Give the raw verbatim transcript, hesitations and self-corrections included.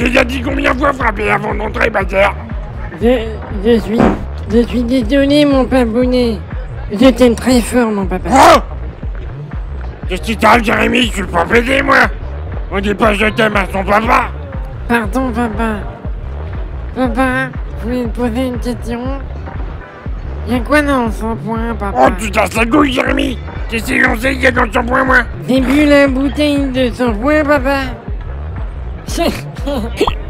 t'ai déjà dit combien de fois frapper avant d'entrer, bâtard? Je, je suis... Je suis désolé, mon papounet. Je t'aime très fort, mon papa. Oh! Qu'est-ce qui t'arrive, Jérémy? Je suis pas pédé, moi. On dit pas je t'aime à son papa. Pardon, papa. Papa, je voulais te poser une question. Y'a quoi dans le shampoing, papa? Oh, tu casses la couille, Jérémy. Qu'est-ce qu'on sait qu'il y a dans le shampoing, moi? J'ai bu la bouteille de shampoing, papa.